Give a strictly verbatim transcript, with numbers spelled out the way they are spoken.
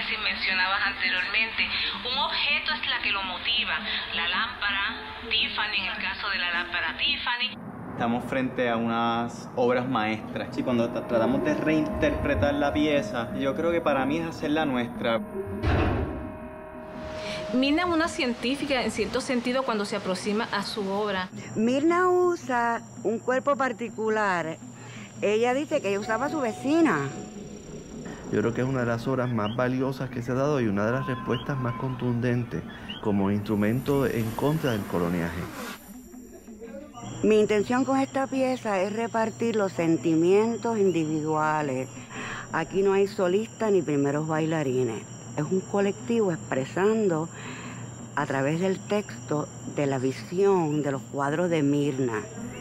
si mencionabas anteriormente. Un objeto es la que lo motiva. La lámpara Tiffany, en el caso de la lámpara Tiffany. Estamos frente a unas obras maestras y cuando tratamos de reinterpretar la pieza, yo creo que para mí es hacerla nuestra. Mirna es una científica en cierto sentido cuando se aproxima a su obra. Mirna usa un cuerpo particular. Ella dice que ella usaba a su vecina. Yo creo que es una de las obras más valiosas que se ha dado y una de las respuestas más contundentes como instrumento en contra del coloniaje. Mi intención con esta pieza es repartir los sentimientos individuales. Aquí no hay solistas ni primeros bailarines. Es un colectivo expresando a través del texto de la visión de los cuadros de Mirna.